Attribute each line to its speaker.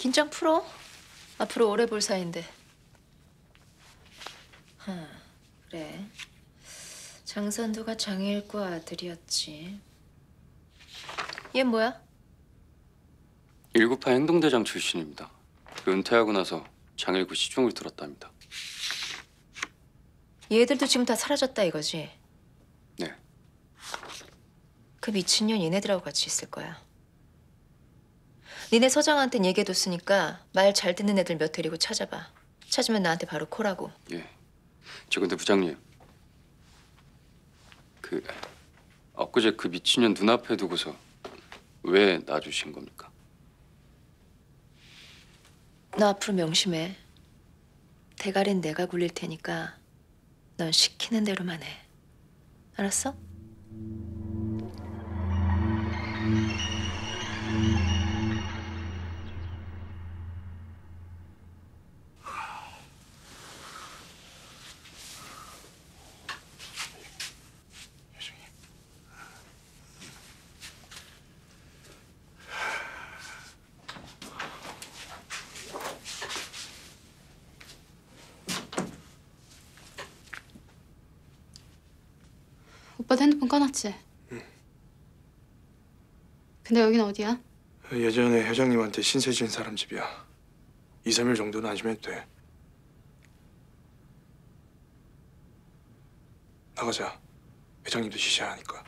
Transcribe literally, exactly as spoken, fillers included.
Speaker 1: 긴장 풀어. 앞으로 오래 볼 사이인데. 하, 그래. 장선두가 장일과 아들이었지. 얘 뭐야?
Speaker 2: 일구파 행동대장 출신입니다. 그 은퇴하고 나서 장일구 시중을 들었답니다.
Speaker 1: 얘들도 지금 다 사라졌다 이거지?
Speaker 2: 네.
Speaker 1: 그 미친년 얘네들하고 같이 있을 거야. 니네 서장한텐 얘기해뒀으니까 말 잘 듣는 애들 몇 데리고 찾아봐. 찾으면 나한테 바로 콜하고.
Speaker 2: 예. 저 근데 부장님, 그 엊그제 그 미친년 눈앞에 두고서 왜 놔주신 겁니까?
Speaker 1: 너 앞으로 명심해. 대가리는 내가 굴릴 테니까 넌 시키는 대로만 해. 알았어?
Speaker 3: 오빠도 핸드폰 꺼놨지?
Speaker 4: 응.
Speaker 3: 근데 여긴 어디야?
Speaker 4: 예전에 회장님한테 신세 진 사람 집이야. 이, 삼 일 정도는 안심해도 돼. 나가자. 회장님도 지시하니까.